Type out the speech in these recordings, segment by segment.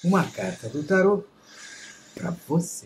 Uma carta do tarô para você.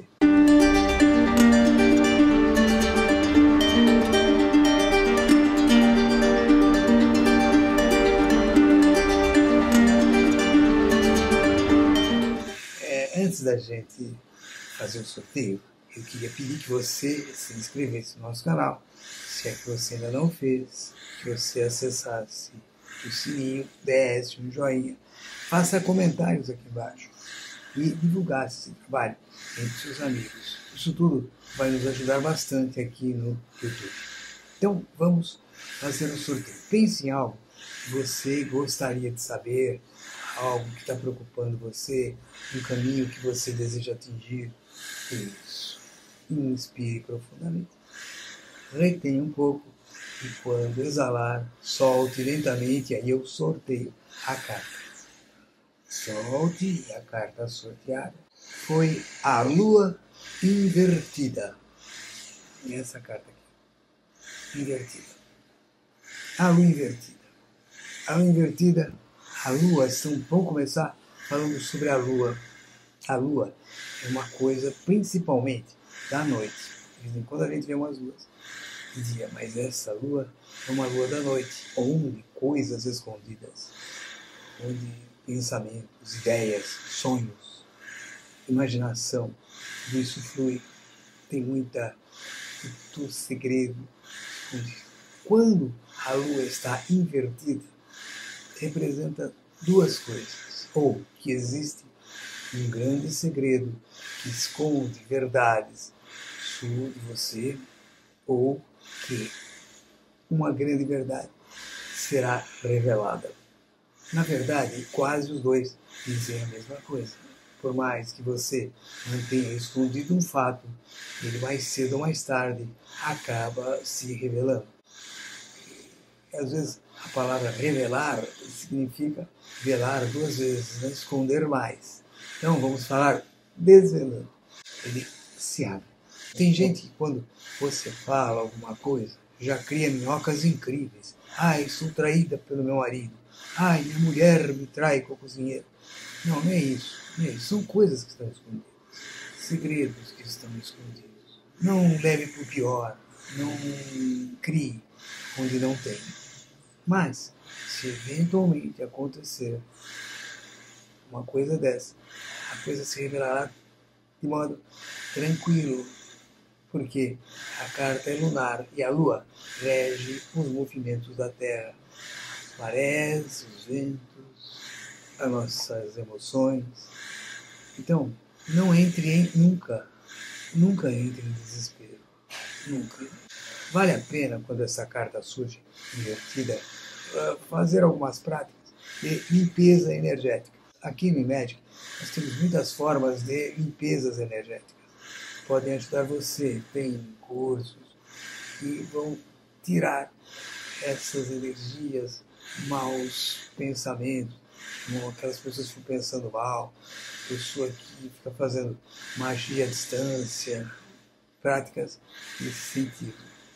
Antes da gente fazer o sorteio, eu queria pedir que você se inscrevesse no nosso canal, se é que você ainda não fez, que você acessasse o sininho, desse um joinha, faça comentários aqui embaixo e divulgasse esse trabalho entre seus amigos. Isso tudo vai nos ajudar bastante aqui no YouTube. Então vamos fazer o sorteio. Pense em algo que você gostaria de saber, algo que está preocupando você, um caminho que você deseja atingir. Isso. Inspire profundamente. Retenha um pouco e quando exalar, solte lentamente e aí eu sorteio a carta. Solte e a carta sorteada foi a Lua Invertida. E essa carta aqui, invertida. A Lua Invertida. A Lua Invertida, a Lua, vamos começar falando sobre a Lua. A Lua é uma coisa principalmente da noite. De vez em quando a gente vê umas luas de dia, mas essa Lua é uma Lua da noite, onde coisas escondidas, onde pensamentos, ideias, sonhos, imaginação, tudo isso flui. Tem muito segredo escondido. Quando a Lua está invertida, representa duas coisas. Ou que existe um grande segredo que esconde verdades sua de você, ou que uma grande verdade será revelada. Na verdade, quase os dois dizem a mesma coisa. Por mais que você mantenha escondido um fato, ele mais cedo ou mais tarde acaba se revelando. Às vezes a palavra revelar significa velar duas vezes, né? Esconder mais. Então vamos falar desvelando. Ele se abre. Tem gente que quando você fala alguma coisa, já cria minhocas incríveis. Ai, sou traída pelo meu marido. Ai, minha mulher me trai com o cozinheiro. Não, não é isso. Não é isso. São coisas que estão escondidas. Segredos que estão escondidos. Não leve para o pior. Não crie onde não tem. Mas, se eventualmente acontecer uma coisa dessa, a coisa se revelará de modo tranquilo, porque a carta é lunar e a Lua rege os movimentos da Terra, as marés, os ventos, as nossas emoções. Então, não entre nunca entre em desespero, nunca. Vale a pena, quando essa carta surge invertida, fazer algumas práticas de limpeza energética. Aqui no Imagic, nós temos muitas formas de limpezas energéticas. Podem ajudar você, tem cursos que vão tirar essas energias, maus pensamentos, aquelas pessoas que ficam pensando mal, pessoa que fica fazendo magia à distância, práticas nesse sentido.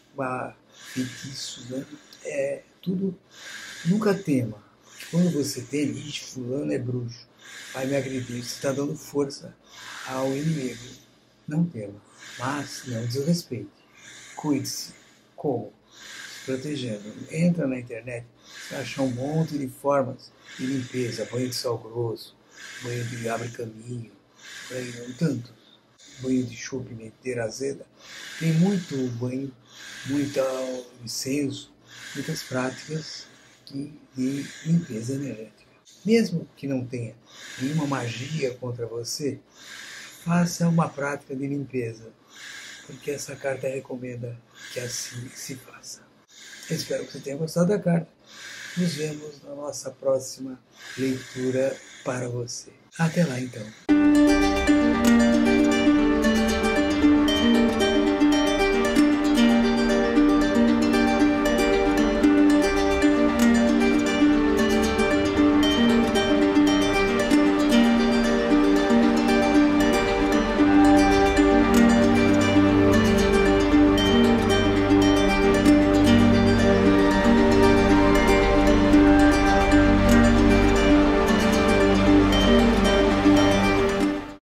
Feitiços, né? Tudo, nunca tema. Quando você teme, fulano é bruxo, vai me agredir, você está dando força ao inimigo. Não tema, mas não desrespeite. Cuide-se. Como? Se protegendo. Entra na internet, você acha um monte de formas de limpeza, banho de sal grosso, banho de abre caminho, tantos. Banho de chá, pimenteira azeda. Tem muito banho, muito incenso, muitas práticas de limpeza energética. Mesmo que não tenha nenhuma magia contra você, faça uma prática de limpeza, porque essa carta recomenda que assim se faça. Eu espero que você tenha gostado da carta. Nos vemos na nossa próxima leitura para você. Até lá então.